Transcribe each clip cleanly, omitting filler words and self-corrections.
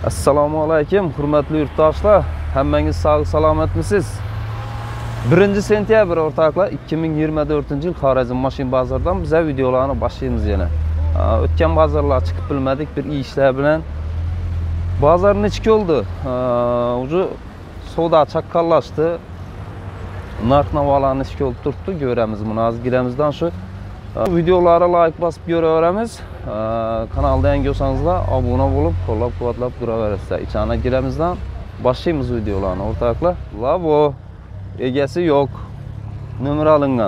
Assalomu alaykum, hurmatli yurtdoshlar. Hammangiz sog' salomatmisiz? 1-sentyabr o'rtoqlar 2024-yil Xorazm mashin bozoridan biza videolarni boshlaymiz yana. O'tgan bozorlar chiqib bilmadik bir ishlar bilan. Bozor nechki oldu? Ucu savdo chaqqonlashdi. Narx-navolar nechki olib turibdi, ko'ramiz buni. Hozir giramizdan shu videolarga like bosib ko'raveramiz. Kanalda yangi bo'lsangizlar obuna bo'lib, qo'llab-quvvatlab turaverasizlar. İçine giramizdan boshlaymiz videolarni o'rtoqlar. Lavo egasi yo'q. Nomer olingan.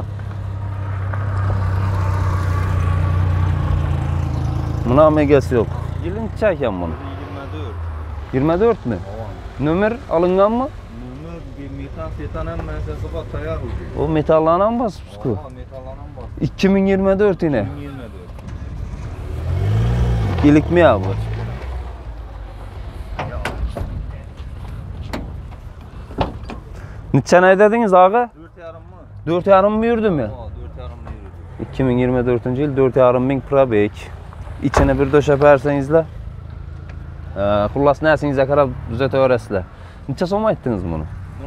Buna egasi yo'q. Yili necha ekan buni? 24. 24 mi? Nomer olinganmi? Nomer bir metal ham masasi bor, tayyor o'zi. O metallardan bosibsiz-ku. Metallardan bor. 2024 yine. 2024. İlik mi ya bu? Neçen ay dediniz ağa? 4,5 mı? 4,5 mı yürüdü mü? 4,5 yürüdü. 2024 yıl 4,5 bin probek. İçine bir döşep versenizle. Kullas nesinize kadar düzeltebilirsiniz. Neçe soma ettiniz bunu? Bunu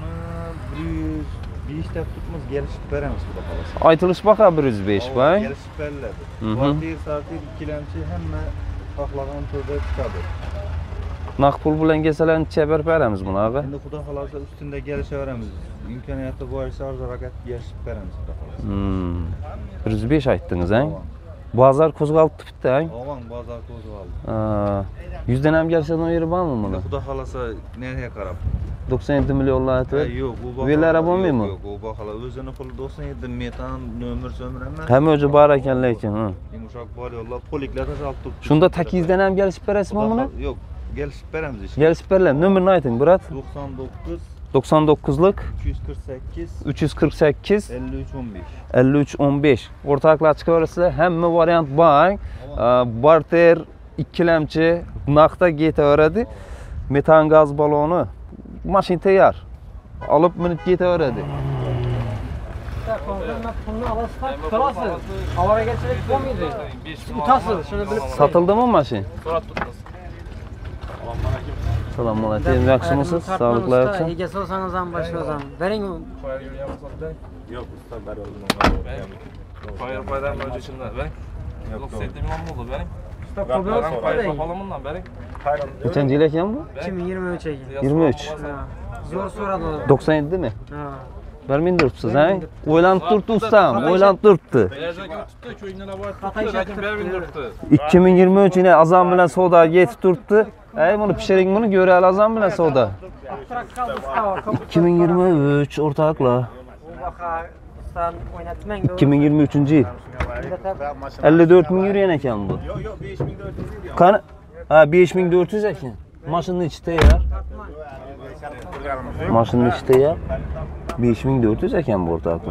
105 tep tutmaz gelişip veremiz bu da kalası. Aytılış baka 105 bay. Gelişip verirlerdi. Vardiyer saatler ikilemçi hemen pahlagan türde çıkadı. Nakpul bilen gelseler neçe veremiz bunu ağa? Şimdi kuda kalası üstünde gelişe veremiz. İmkaniyatı bu aysa arzu rakat gelişip veremiz bu da kalası. 105 ayttınız he? Bazar kozgalıp bitti he? Ovan bazar kozgalı. 100'den hem gelsen o yeri var mı bunu? Kuda kalasa nereye karab? 97 milyonlar etdi. Yo'q, bu Velar bo'lmaymi? Yo'q, bu baholar o'zini puli 97 metan nomer sömür emas. Hem o'zi bor ekan lekin, ha. Yumshoq bor yo'llar, poliklarda olib turibdi. Shunda 8'den ham kelishib berasizmi buni? Yo'q, gelishib beramiz ishga. Kelishib beriladi. Nomerini ayting, brat. 99 99lik 348 348 5315. 5315. O'rtoqlar chiqaverasizlar. Hamma variant bor. Barter, ikkilamchi, naqda ketaveradi. Metan gaz baloni. Mashin tayyor. Olib minib ketaveradi. Satıldımı mashin? Selamun aleyküm. Yaxshimisiz? Sağlıklar yaxshi. Egasi olsangiz ham boshqa o'zam. Bering. Yo'q, usta bar o'zini. Paydan önce içinde bering. Yok, sevdiğim oldu bering. Usta problem Paydan falanından bering. Nechanchi yil ekan bu? 2023 ekan. 23. Zo'r so'radi. 97 mi? Ha. Bermin turibsiz ha? O'ylanib turibdi ustam, o'ylanib turibdi. Beyazga tuttu, köyünden abartı. Lakin bermin durdu. 2023 yine azam bilan savdoga yetib turibdi. Ey bunu pishiring buni ko'rali azam bilan savdo. 2023 o'rtoqlar. 2023-yil. 54 ming yurgan ekan bu. Yo'q, 5400 Qani? Ha, 5400 ekan. Mashinani ichi tayyor. Mashinani ichi tayyor. 5400 ekan bu o'rtoqlar.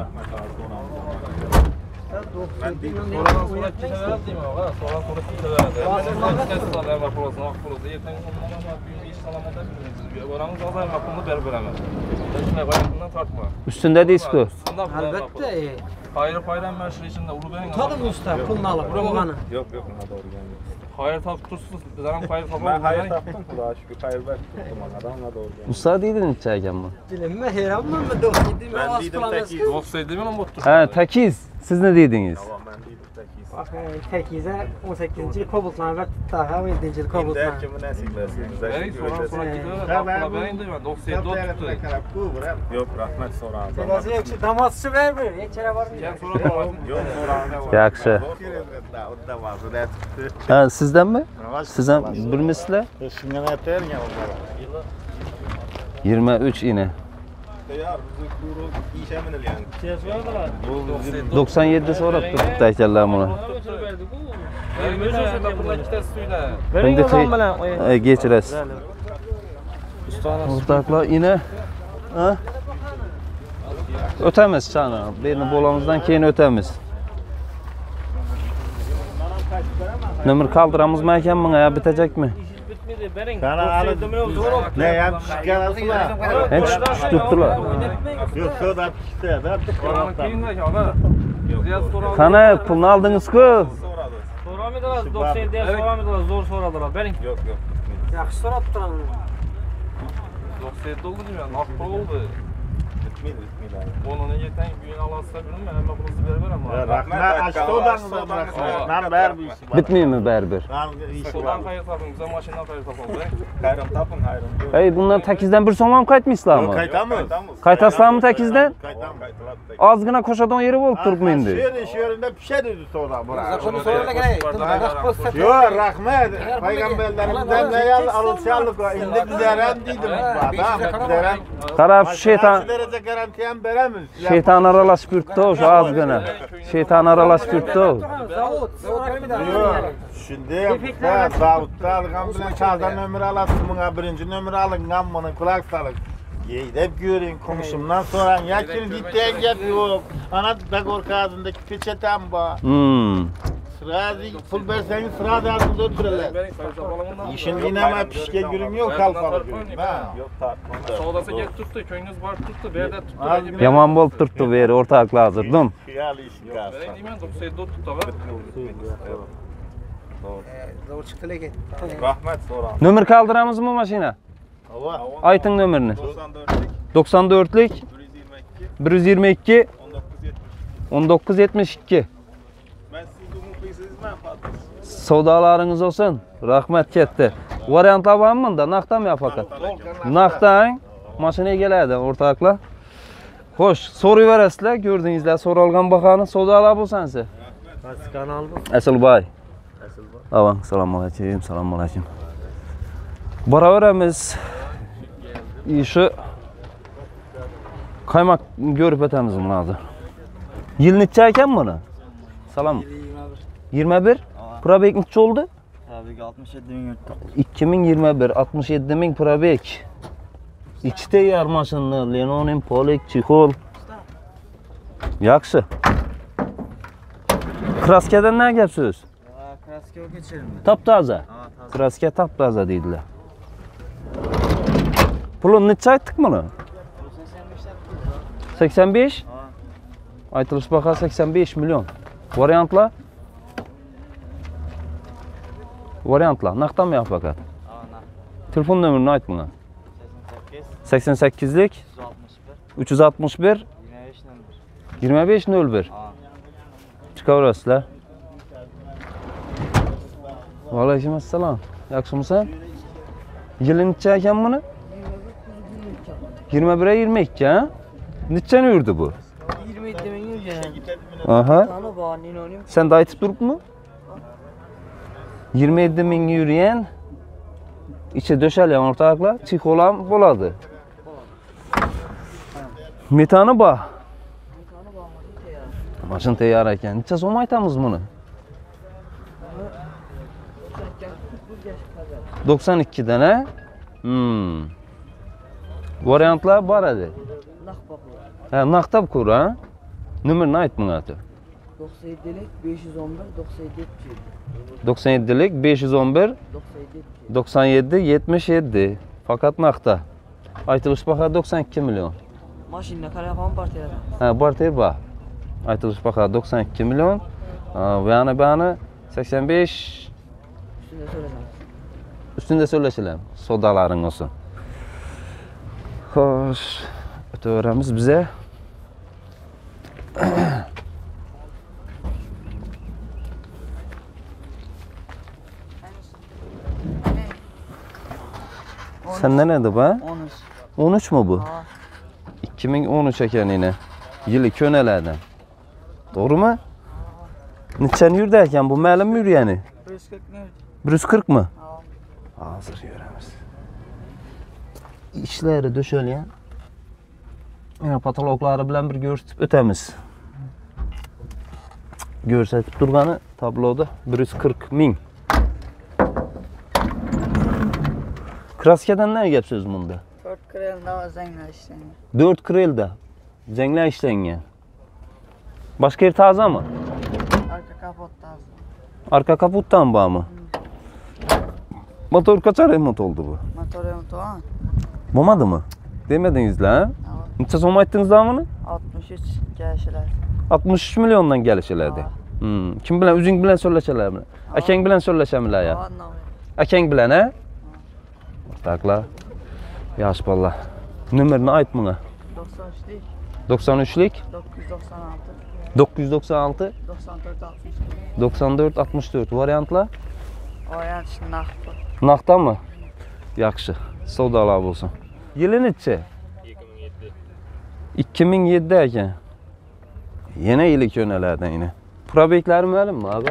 Sonra kitaveradi deyman, ha, sonra kitaveradi. Hemen pulosunu, ak pulosu. Erten ondan bir iş salamada bilmiyoruz. Oranız azar hakkında berib beraman. Shunday qo'ygandan tortma. Ustunda deysiz-ku. Albatta. Hayır paydan meşhur içinde uru bering. Tadım usta pulni olib qo'ygani. Yo'q, nima to'g'ri gapni. Hayır topib tursiz. Bizlar ham hayır topamiz. Ben hayır tapdım, Xudoga shukr, hayır ben tuttum adamla doğru gapni. Usta deydi necha ekan bu? Dilimma hayronman, men do'stlik Ben ovoz dedim qilamiz. tekiz. Olsaydı men ham bo'pti. Ha, takiz. Siz ne dediniz? Tamam, ben dedim tekiz. Tekiza 18-yil Cobalt-lar var, daha 17-yil Cobalt-lar. Der kimi nasiblesin. Bering sonra kitaveradi. Bering deyman. 97 tuttu. Yo'q, rahmat so'radi. Hozir yaxshi damoschi bermir, hechara bormi? Sen sonra qo'ying. Yo'q, so'radi. Yaxshi. Udda vazida tutdi. Ha, sizdanmi? Siz ham bilmisizlar? Shunga aytayotgan o'zlari. 23 yine. Tayyor, bizni kuru isha minilgan. 97 so'rab turibdi ekanlar buni. Endi kechirasiz. O'rtoqlar yine ha? O'tamiz chana. Beni bo'lamizdan keyin o'tamiz. Nomer qoldiramizmi ekan bunga yo bitajakmi? Kana alib. Ne ham tushganasizlar? Hem tushibdilar. Yo'q, so'rab chiqdi. Qani pulni oldingiz-ku? So'ramadilar, 97 so'ramadilar, zo'r so'radilar. Bering. Yo'q, yo'q. Yaxshi so'rab turaman. 97 oldu değil mi? Nakpol oldu. Bitmeydi. Onu yeten gün alasla bilmem hamma pulunuzu berber ama. Rahmet açtı ben ber bu işi. Bitmeymi berber? Sodan kayır tapın, güzel maşından kayır tapın. Hayran tapın hayran. Hey bundan 8'den bir so'm qaytmaysizlar mı? Qaytamiz. Qaytasizlarmi 8'den? Qaytamiz. Ozgina ko'chadan yeri bo'lib turibmi endi? Shu yerinde pişadi soda bura. Zakonu so'rala kerak. Yo rahmet. Peygamberlerimizden ne yaz alışarlık var. İndi bizlerem deydim. Bizlerem. Qarab shu shayton derece garantiyem veremiz. shayton aralashib yuribdi o'sha ozgina. Shayton aralashib yuribdi. Zavod, so'rab bir Şimdi zavutda algan bilen çağdan ömür alasın buna birinci ömür alıngan bunu kulak salın. Yeydep görün komşumdan soran yakil gittiğin gep yok. Ana da korkağındaki peçetem var. Sırazi pul verseniz sırazi ağzında otururlar. İşin dinama pişke gürüm yok kalfalı gürüm. Yok tartmam. Sodası gel tuttu, köyünüz var tuttu, bir yerde tuttu. Yomon bo'lib turibdi bu yeri o'rtoqlar hozirdim. Hiyal işin kalsa. Ben deyman 97 tuttu var. Zavod chiqdi lekin. Rahmet soran. Nomer qoldiramizmi mashina? Hava. Ayting nomerini. 94'lik. 94'lik 122 1972. Ben siz umutluysunuz Savdalaringiz olsun. Rahmet ketdi. Variantlar bormi bunda? Naqdmi yo faqat? Naqdang mashina egaladi o'rtoqlar. Xo'sh, so'rayverasizlar, ko'rdingizlar, so'ralgan bahoni savdolar bo'lsansa. Qaysi kanal bu? Asilboy. Avang, assalomu alaykum, assalomu alaykum. Boraveramiz. Shu qaymoq ko'rib o'tamiz buni hozir. Yil necha ekan buni? Salom. 21. Probek necha oldu? Probek 67.000 yurtda. 2021 67.000 probek. İçte yer maşınlı, Lenonin, Polek, Çihol. Yaxşı. Kraskadan ne gap söz? Kraska yok geçelim mi? Taptaza. Kraska taptaza deydiler. Pulun neçe ayttık bunu? 85? Aytılış baxa 85 milyon. Variantla? Variantla. Naqdan mı yap fakat? Telefon nömrünü ayt buna. 88'lik 361 2501. Çıkaverasizlar. Aleyküm assalom. Yaxshimisan? Yili necha ekan buni? 21 22 ha? Nechani yurdi bu? 27 ming yurgan. Aha. Ana bor, ninonim. Sen de aytib turibmi? 27 ming yurgan. İçi döşəlgan o'rtoqlar, chixol ham bo'ladi. Metani bor. Mashin tayyor ekan. Necha so'm aytamiz buni? 92 dan ha? Variantlar bor edi. Ha, naqtab ko'r ha? Nomerini ayt bunga ati. 97'lik 511 97 97'lik 511 97 77. Fakat naqda. Aytilish baho 92 milyon. Maşinne qarayapam partiyada. Ha, barter bor. Aytilish baho 92 milyon. Bu yana bani 85 Üstünde söylesem. üstünde söyleşelim. Sodalaring olsun. Xo'sh, o'taveramiz bize. Senden neydi bu? 13. 13 mu bu? 2013 ekan yine. Yılı könelerden. Doğru mu? Neçen yurdu ekan bu ma'lum mi yurgani? 140 ne? 140 mı? Hazır yuramiz. İşleri döşölgan. Yana patologlari bilan bir ko'rsatib o'tamiz. Ko'rsatib turgani tabloda 140 ming. Kraskadan ne gap söz bunda? 4 krelda zangla ishlangan. 4 krelda zangla ishlangan. Başka yer taze mı? Arka kapot taze. Arka kaputtan bağ mı? Motor kaç remont oldu bu? Motor remontu. Olmadı mı? Demediniz la ha? Neçe so'm aytdingiz da buni? 63 gelişler. 63 milyondan gelişelerdi. Kim bilan? O'zing bilan so'rlashalarmi? Akang bilan so'rlashamlar ya? Akang bilan ha? ortaklar. Yaş balla. Nömerini ayt bana. 93'lik, 93'lik 996, 996 94 64. 94 64 variantlar. Variant için naqd. Naqddan mı? Yaxşı. Savdolar bo'lsin. Yili necha? 2007 ekan. Yana yili ko'nalardan yine. Probeklari ma'lummi, aga?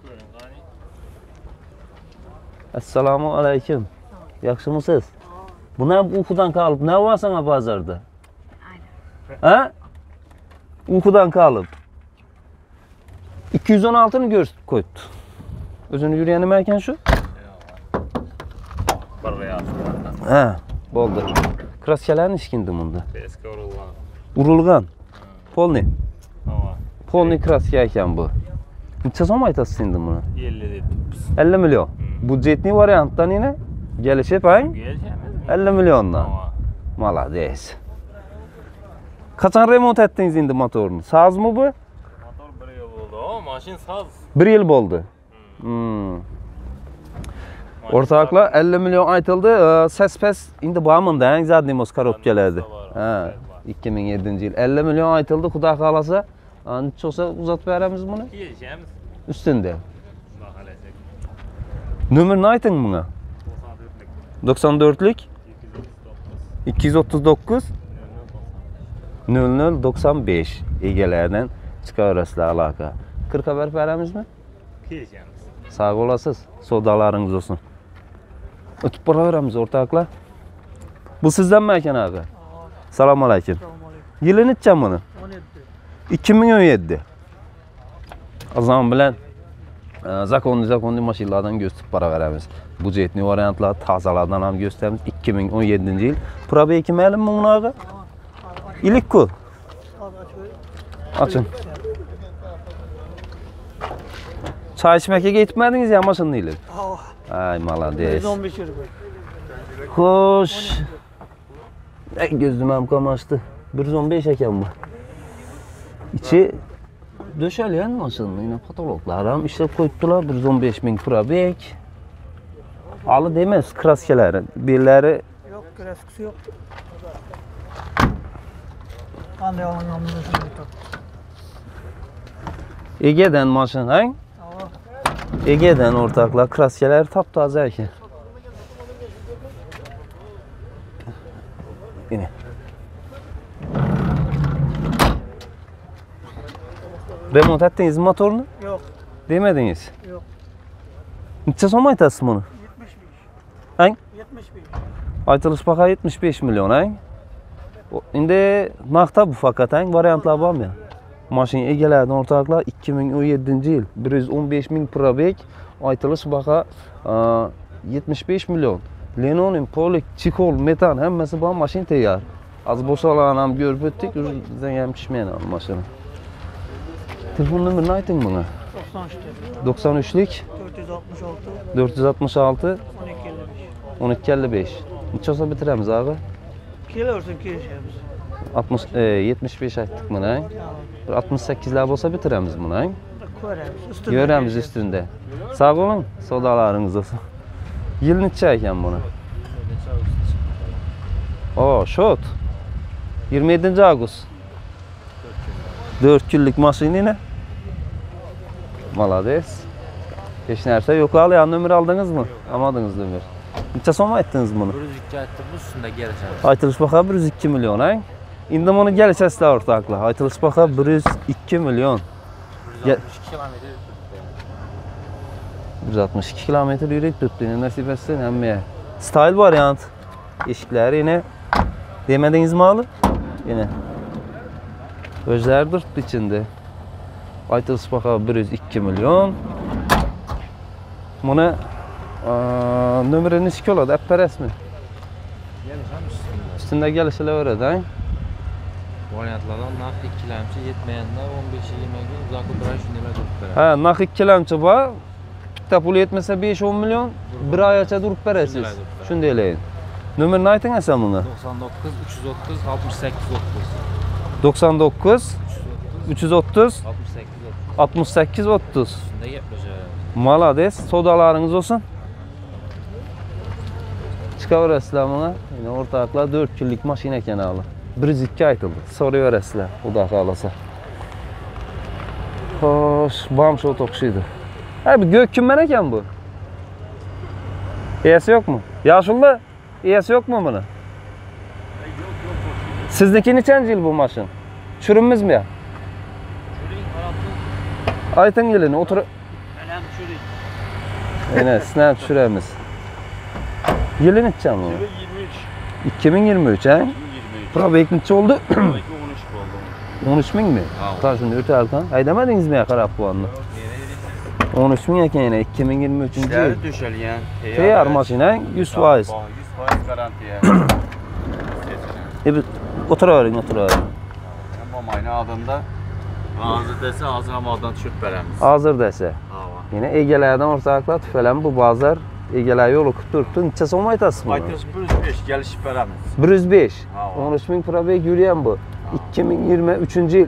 Assalomu alaykum. Yaxshimisiz? Buni uyqudan qolib, ne var sana bozorda? Ha? Uyqudan qolib. 216 ni ko'rsatib qo'yibdi. O'zini yurgani nima ekan shu? Ha, bo'ldi. Kraskalarni ishkindi bunda. Urilgan. Polni. Polni kraska ekan bu. Necha so'm aytasiz endi buni? 50 dedik biz. 50 milyon. Budjetli variantdan yine gelişip ayın 50 milyondan. Malades. Kaçan remont ettiniz indi motorunu? Saz mı bu? Motor 1 yıl oldu. O maşin saz. 1 yıl oldu. Ortakla 50 milyon aytıldı. Ses pes indi bağımında en zadnimiz karopkelerdi. Ha, 2007 yıl 50 milyon aytıldı. Xudo xolasa, necha olsa uzatib beramiz buni? Geleceğimiz. Üstünde. Nömerini ayting buna. 94'lük 239 0095 egelerden çıkarırızla alaka. 40 haber veramizmi? Geleceğimiz. Sağ olasınız. Sodalarınız olsun. Ötüp para veremiz ortaklar. Bu sizden mi Eken abi? Selamun aleyküm. Yılı neçe bunu? 17. 2017. O zaman bilen zakonlu maşinlardan gösterip para veremiz. Budjetli variantlar, tazalardan ham gösterimiz. 2017 yıl. Probeki ma'lum mu buna abi? İlik ku. Açın. Çay içmek'e gitmediniz ya maşınlıyla. Ay malades. 115 euro. Hoş. Gözüm hem kamaştı. 115 ekan bu. İçi döşelyen maşınlı. Yine patologlar hem işlep koydular. 115 bin probek. Alı demez kraskeleri. Birleri Yok, kraskası yok. Anne alıngamızı şimdi. Ege'den maşın hang? Ege'den ortaklar kraskeler taptaze ekan. Yine. Remont ettiniz mi motorunu? Yok, Demediniz. yok. Neçe so'm aytasiz buni? 75. Hang? 75. Aytılış baha 75 milyon hang? Endi naqda bu fakat hang variantlar bormi? Mashina egalarining ortaklar 2017 yil 115 ming probek, aytılış baha 75 milyon. Lenonin, polik, chikol, metan hammasi bor, mashina tayyor. Az bo'shalarni ham ko'rib o'tdik, bizdan ham tushmaydi mashina. Telefon numarini ayting bana. 93. 93'lik 466. 466 12 55. 1255. Necha olsa bitiramiz abi? Kelirsin kelişemiz. 60 75 aytdik mana. 68'ler bo'lsa bitiramiz buni. Ko'ramiz. Göremiz üstünde. Sağ olun, sodalarınız olsun. Yıl neçe ekan buni? O, şot. 27 Ağustos. 4 günlük maşin yine. Malades. Hiç nerse yok al ya, nömür aldınız mı? Almadınız nömür. Neçe so'm aytdingiz buni? 102 aytdim, üstünde geleceğimiz. Aytılış baha 102 milyon hang. Endi buni kelishasizlar o'rtoqlar. Aytılış baha 102 milyon. 162 kilometre. 162 kilometre yürek tuttuğunu nasip etsin hemmeye. Style variant. Eşikler yine. Demediniz mi alı? Yine. Özler durdu içinde. Aytılış baha 102 milyon. Buna nömreni neçe oladi? Appares mi? Geleceğim üstünde. Üstünde gelişiyle öğredi ha? Variantlardan nakd ikkilemchi yetmeyende 15-20 gün uzaklı bir ay şundeler durup beraber. Ha, nakd ikkilamchi bor. Bitta pul yetmasa 5-10 milyon, bir oygacha durib berasiz. Shundaylayin. Nömrini ayting asan buni. 99 330 68 30. 99 330 68 30. 68 30. Üstünde yapacağız. Malades, sodalarınız olsun. Çıkaverasizlar bana. Yine ortaklar 4 yıllık maşina eken ağlı. 102 aytıldı. Soruyorasizlar. Xudo xolasa. Xo'sh, bam şu to'qishiydi. Ha, bu gök kimmen ekan bu? Egasi yo'qmi? Yoshulda egasi yo'qmi buni? Sizniki nechanchi yil bu mashin? Tushirimizmi ya? Ayting yilini, o'tir. Aynen, sizdan tushiramiz. Yili nechami? 2023 ha? Probek necha oldu? 13 mingmi? Ta shuni o'talgan. Haydamadingizmi ya qarab qo'yonni? 13 ming ekan yana 2023-yil. İşleri döşelgen. Tayyor mashinang 100%. 100% garantiye. Bir o'tiravering, o'tiravering. Ama mayna adında hazır dese hazır ama adan düşüp veremiz. Hozir desa. Hava. Yine egelerden ortaklar tüfelen bu bazılar egeler yolu kuturttu. Neçe so'm aytasız bunu? Aytırız 105 gelişip veremiz. 105. Ha, 13 ming probek yürüyen bu. 2023 yıl.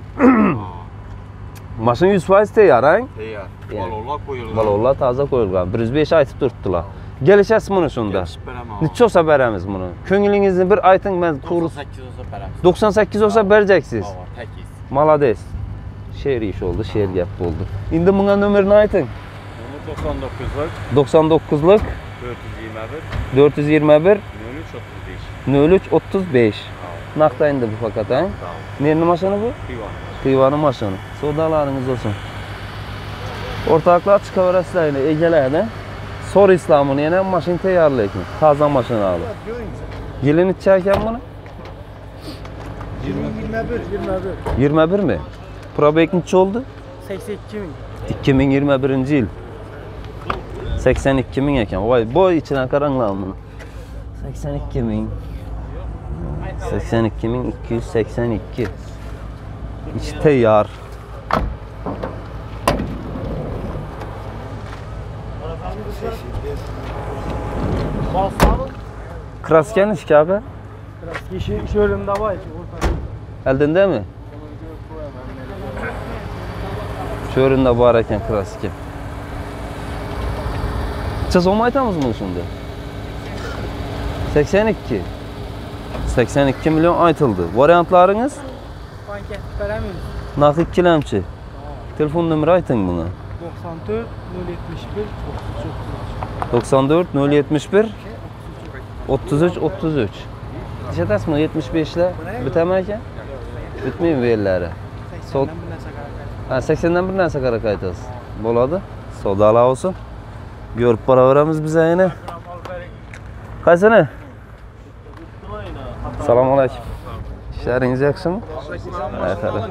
Maşın 100% tayyor ha? Teyar. Balollar koyulgan. Balollar taze koyulgan. 105 aytıp turttular. Gelişesiz bunu şunda. Gelişip veremiz. Neçe olsa veremiz bunu? Köngülünüzü bir aytın ben kurus. 98 olsa veremiz. 98 olsa vereceksiniz. Hava, tekiz. Malades. Şehir iş oldu, şehir gap oldu. Şimdi buna numarini aytın. 99'luk 99'luk 421 421 0335. 0335. Nakta indi bu fakat ha? Nerenin maşını bu? Kıyvan. Kıyvanın maşını. Sodalarınız olsun. Ortaklar çıkaverasizlar yine egelerden. Sor İslam'ını yine maşın tayyorlaykin. Taze maşını alın. Yılın içerken bunu? 21 mi? Probek neçe oldu? 82 ming. 2021 yıl. 82 ming ekan. Vay, boy içine qaranglar bunu. 82 ming. 82 ming 282. İçi tayyor. Krasken iş abi? Kişi şölünde var. Eldinde mi? Şöhründe var eken krasken. Siz o aytamız mı şimdi? 82. 82 milyon aytıldı. Varyantlarınız? Banket veremiyoruz. Nakit ikilemçi. Telefon numara aytın buna. 94 071 94 071 33 33. İşetasın mı 75 ile bitemeyken? Bitmiyor mu yerleri? Sol. Ha 80'den bir narsa qara qaytasiz. Bo'ladi. Savdolar olsun. Görüp para veremiz bize yine. Qaysini? Assalomu alaykum. İşleriniz yaxshimi? Evet, hadi.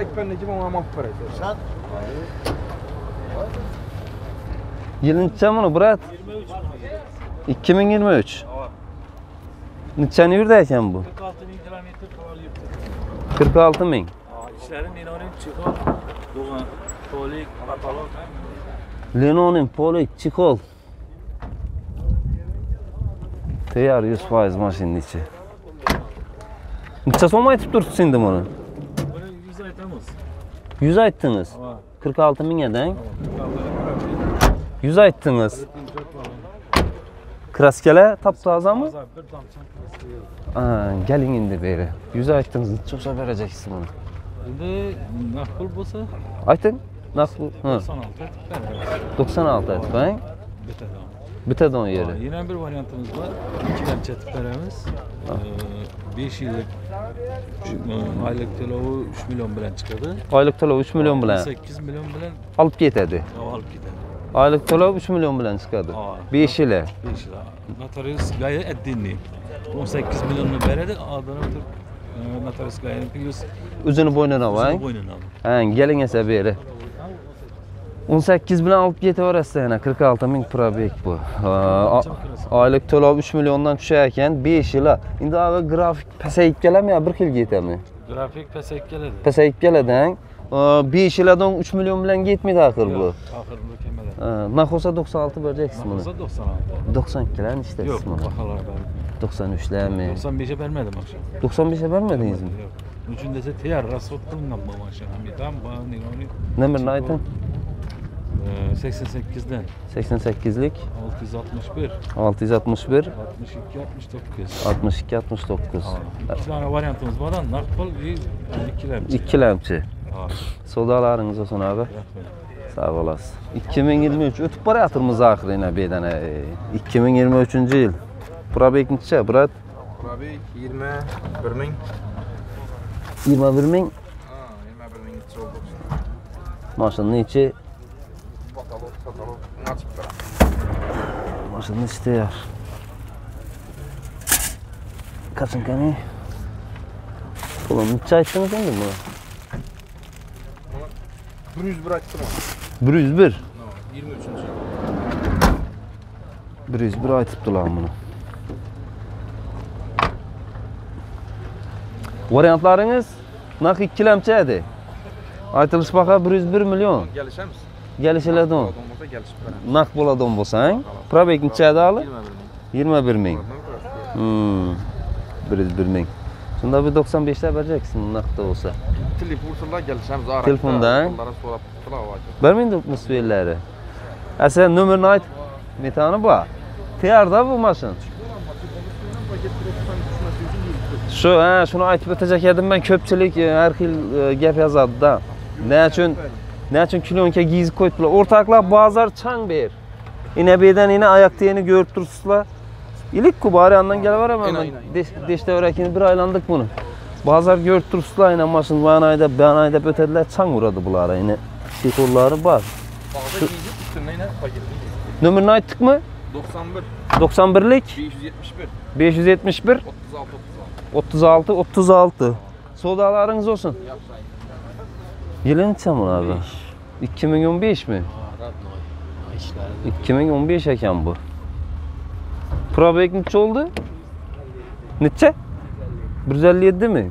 Yıl neçe bunu brat? 2023. Neçeni yurda ekan bu? 46 ming. İşlerin inonim çıkar. Doğan, polik, katalog. Linonin, polik, çikol. Tayyor 100% maşının içi. Neçe so'm aytib turibsiz endi buni? Buni 100 aytamiz. 100 aytdingiz. 46 mingdan. 100 aytdingiz. Kraskalar taptazami? Geling endi beri. 100 aytdingiz. Necha olsa bereceksiniz buni? Endi naqd bo'lsa Ayting. Naqd. 96 aytib, ha? Bitadon yeri. Yine bir varyantımız var. İkilemçe atıp veremiz. 5 yıllık aylık to'lovi 3 milyon bilen çıkadı. Oylik to'lov 3 milyon bilan 8 milyon bilen olib ketadi. alıp gider. Oylik to'lov 3 milyon bilan chiqadi. 5 yili. 5 yıl. Notarius gayet eddinli. 18 milyonunu veredi. Adana Türk Notarius gayet 100 O'zini bo'ynina voy. boynuna. Ha, keling esa beri. 18 bilan olib ketaverasiz yana 46 ming probek bu. Oylik to'lov 3 milliondan tushar ekan 5 yil. Endi avval grafik pasayib keladimi yo 1 yilga yetami? Grafik pesek geledi. Pasayib keladi. 5 yildan 3 milyon bilan ketmaydi axir bu. Ahır mükemmel. Naxosa 96 bereceksiniz buni. 96. 92'ler işte Yok ismi. bakalım ben. 93'ler mi? 95'e vermedim akşam. 95'e vermediniz mi? Yok. Üçün dese teyar rasot kılınan bu maşın. Hamidam bana nironi. Nemirini aytın? 88'den 88'lik 661 661 62 69. 62 69. İki tane varyantımız var. Nakbol 2 lemçi. İkilemçi. Sodalarınız olsun abi. Sağ olasın. 2023 ötüp barayatırmız ahirine bedene. 2023 yıl. Bura bekinçe, Burat. Abi 21 ming. 21 ming. 21 ming çok. Maşının içi. Katalog açık bırak. Maşının isteyer. Kaçın kanı? Ulan neçe ayttınız endi bunu? 101 açtım onu. 101. 23. 101 aytıptı lan bunu. Variantlarınız nak ikilemçe edi. Aytılış baka 101 milyon. Gelişemiz. Gelişeledin. Olmasa gelişip beraber. Nak boladın bolsan. Probek neçe edi alı? 21 ming. 101 ming. Şunda bir 95'te vereceksin nakda olsa. Telefonla gelişemiz. Telefondan? Onlara sorap tutula olacak. Vermeyin de atmosferleri. Sen numarını ait. Metanı bu. Tiyarda bu maşın. Şunu aytıp ötecek edim ben köpçilik her xil gap yazadı da. Ne için kiloyonka giyizip koydular. Ortaklar bazar çang ber. Yine beden yine ayak diyeni görüp dursunlar. İlik ku bari yandan gel var ama deşte örekini bir aylandık bunu. Bazar görüp dursunlar yine maşın banayda ötediler çang vuradı bunlara yine. Kolları var. Bazı giyizip üstüne yine paketli. Numarını ayttık mı? 91. 91'lik 571. 571 36 36. Sodalarınız olsun. Yılın içsem onu abi. 2015 mi? 2015 eken bu. Probek neçe oldu? Neçe? 157 mi?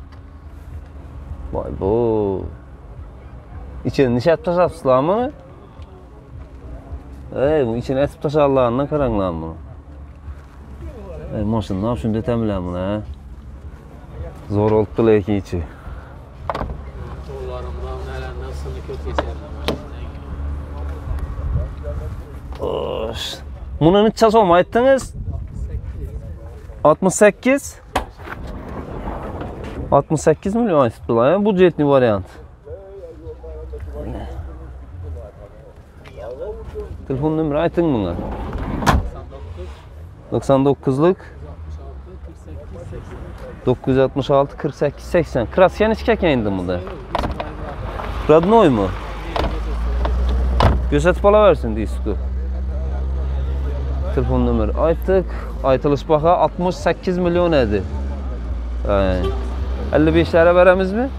Vay bu. İçine nişat taşapsılar mı? Bu içine etip taşarlarından karanlığa bunu. Maşın ne yapışın detemler bunu ha? Zor oldu leki içi. Sorularımdan nelerden sını kötü geçerim. Bunu neçe so'm ayttınız? 68. 68 milyon ayttılar ya. Bu jetli variant. Telefon numara aytın buna. 99'luk 966 48 80. Krasyan iş kekeyindi bu da. Radnoy mu? Gözetip ala versin disku. Telefon numara ayttık. Aytılış baka 68 milyon edi. 55'lere veremiz mi?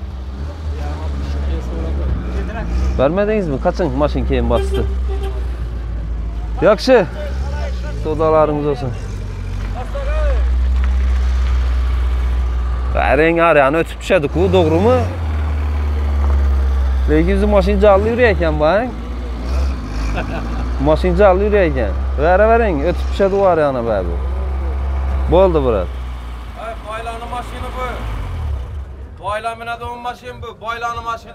Vermediniz mi? Kaçın maşın keyin bastı. Yaxşı. Sodalarınız olsun. Rengi arayani ötüp düşedik bu, doğru mu? Lekin bizim maşin canlı yürüyken bak. Maşin canlı yürüyken. Veren, ötüp düşedi o arayana be bu. Boldu Burat. Baylanı maşini bu. Baylanın maşini bu. Baylanı maşini.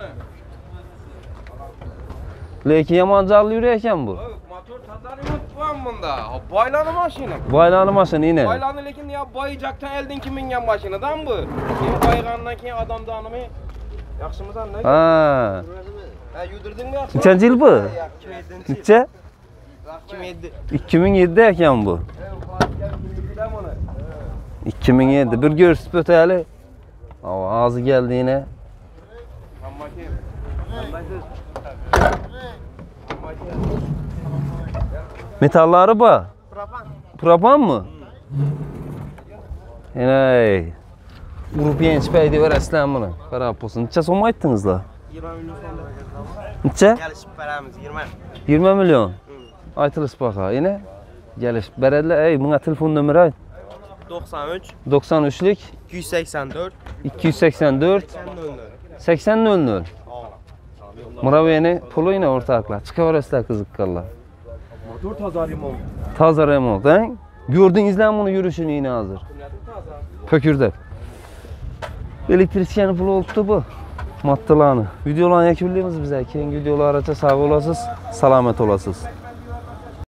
Lekin yaman canlı yürüyken bu. Motor tazarımı tutan bunda. Baylanı maşini. Baylanı maşini yine. Baylanı lekin ya bayacaktan elden kimingen maşinidan bu. Şimdi baygandan keyin adam danımı yaxşımıdan ne? Ha. Yudurdun mu yaxşı? Neçenci yıl bu? Neçe? 2007. 2007'de eken bu. 2007. Bir görsüp öteli. Ağzı geldi yine. Metalları bu. Propan mı? Yine. Grup yenç peydi ver aslan bunu. Qarab olsun. Neçe so'm aytdingiz la? 20 milyon so'm. Neçe? Gelişip veramiz 20. 20 milyon. Aytılış baqa. Yine gelişip berediler. Buna telefon nömrə ayt. 93 93'lük 284 284 80 00. Muraveni pulu yine ortaklar. Çıkaverasizlar kızıkkallar. Motor taza remont. Taza remont, he? Gördünüzler bunu yürüyüşünü yine hazır. Pökürdü. Elektrikçinin pulu oldu bu. Mattılarını. Videolarını yakunlaymiz bize. Keyingi videolargacha sağ olasız, salomat olasız.